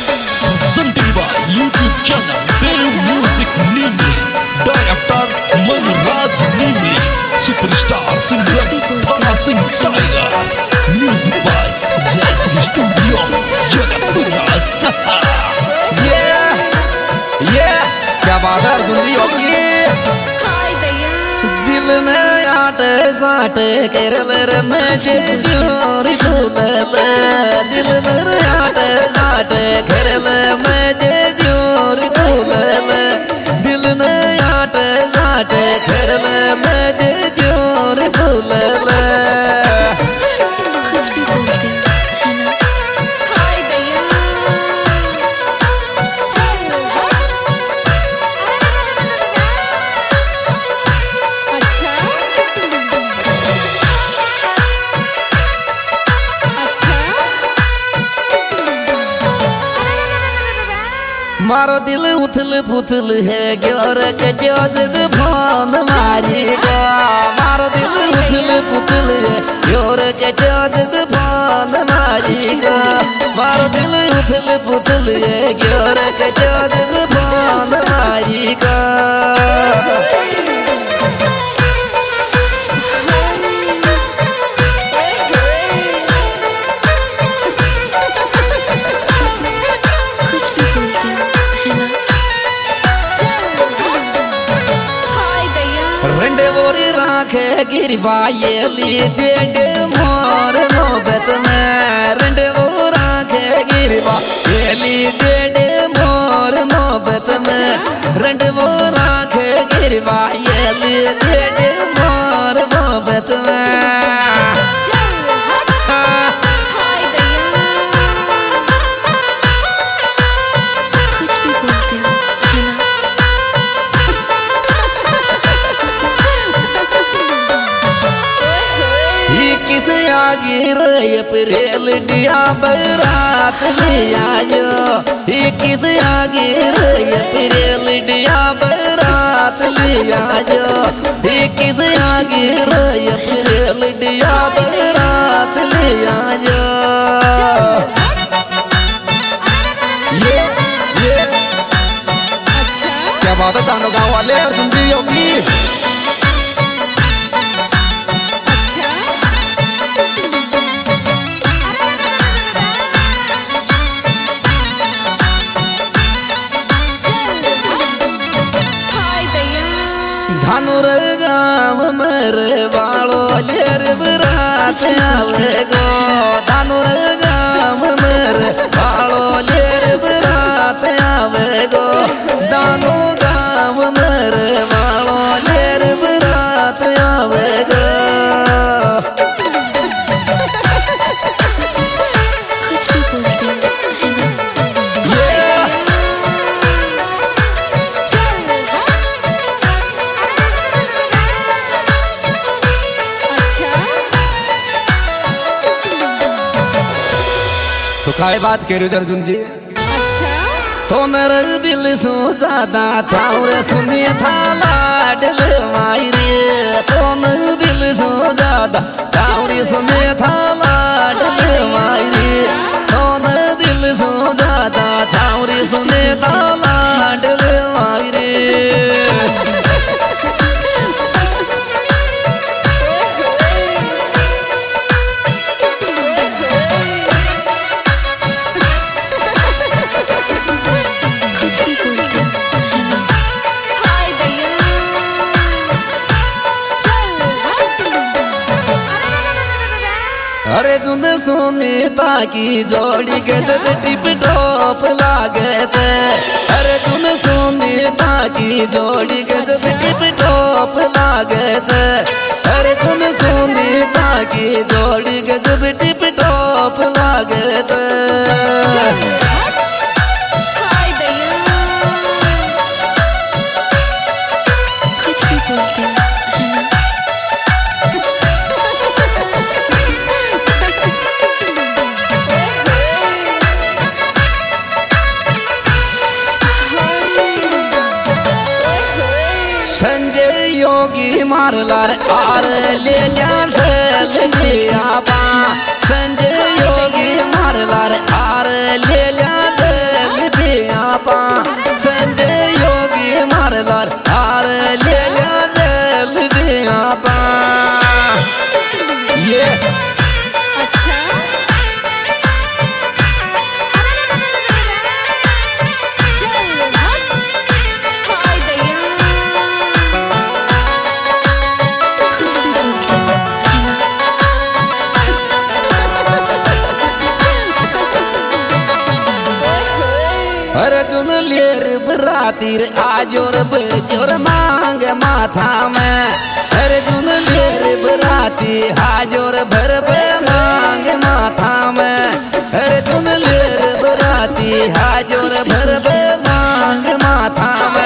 presented by YouTube channel Dev Music Nimli, director Manraj Nimli, superstar singer Baba Singh Tiger, music by Jaisri Studio, Jagatpura Saha. Yeah, क्या बात है अर्जुन जी होगी। दिल ने आटे साटे केरल में जोरी झूले, दिल ने आटे साटे केरल में जोरी झूले, दिल ने आटे साटे केरल में जोरी झूले। मारो दिल उथल पुथल है ग्योर के जोद भान मारेगा, मारो दिल उथल पुथल है ग्योर के जोद भान मारेगा, मारो दिल उथल पुथल है ग्योर के जोद भान मारेगा। रंडे बोरी राखे गिरवायेली देंडे मोर मोहब्बत में, रंडे वो राखे गिरवायेली देंडे मोर मोहब्बत में, रंडे वो राखे गिरवायेली देंडे मोर मोहब्बत में। आगे प्रेल डिया बरात ले आयो, किस आगे प्रेल डिया बरात ले आयो, किस आगे प्रेल डिया बरात ले आयो। ये क्या बात है तानो गाँव वाले अर्जुन जी होगी। धानुर गाँव मेरे वालो लेर बरात आवेगो, धानुर गाँव मेरे वालो लेर बरात आवेगो, दानो गाँव मेरे वालो लेर बरात आवेगो। तो काय बात कह रहे हो अर्जुन जी। अच्छा तो मेरे दिल सो ज्यादा छावरे सुनिए था लाडल मायरे, तो मेरे दिल सो ज्यादा छावरे सुनिए था लाडल मायरे, तो मेरे दिल सो ज्यादा छावरे सुनिए था लाडल मायरे। अरे तुम सुनीता की जोड़ी के जब टिप टॉप लागे थे, अरे तुम सुनीता की जोड़ी के जब टिप टॉप लागे थे, अरे तुम सुनीता की जोड़ी के जब टिप टॉप लागे थे। संजय योगी मार लार आर ले लिया संजय योगी मार लार आर ले लिया अर्जुन लेर बरातीर आजोर बजोर मांग माथा में अर्जुन लेर बराती हाजोर भर पे मांग माथा में अर्जुन लेर बराती हाजोर भर पे मांग माथा में।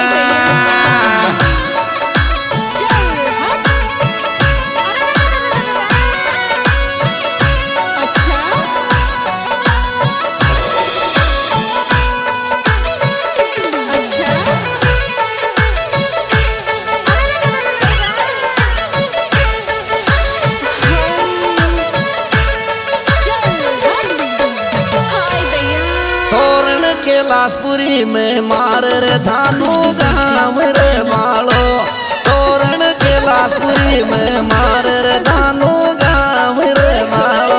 कैलाशपुरी में मार रे धानु गाँव रे मालो तोरण कैलाशपुरी में मार रे धानु गाँव रे मालो।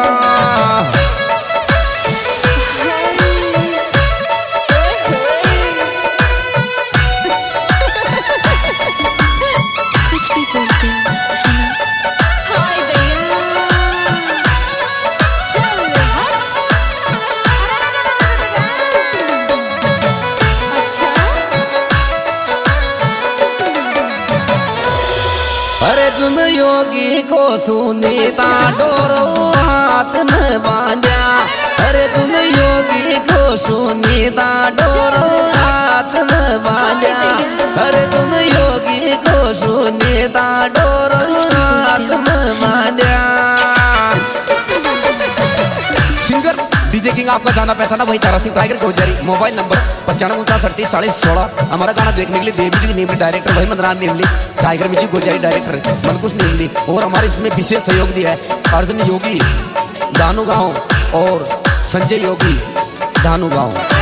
अर्जुन योगी को सुनीता डोरो हाथ में बांधा अर्जुन योगी को सुनीता डोरो हाथ में बांधा अर्जुन योगी को सुनीता डोरो हाथ में बांधा। सिंगर डीजे किंग आपका जाना पहचाना वही Tara Singh Tiger Gojari. Mobile number 95593816। हमारा गाना देखने के लिए देवी नेमली डायरेक्टर वही मंदरान नेमली Tiger music Gojari director Mankush नेमली। और हमारे इसमें विशेष सहयोग दिया है अर्जुन योगी धानु गाँव और संजय योगी धानु गाँव।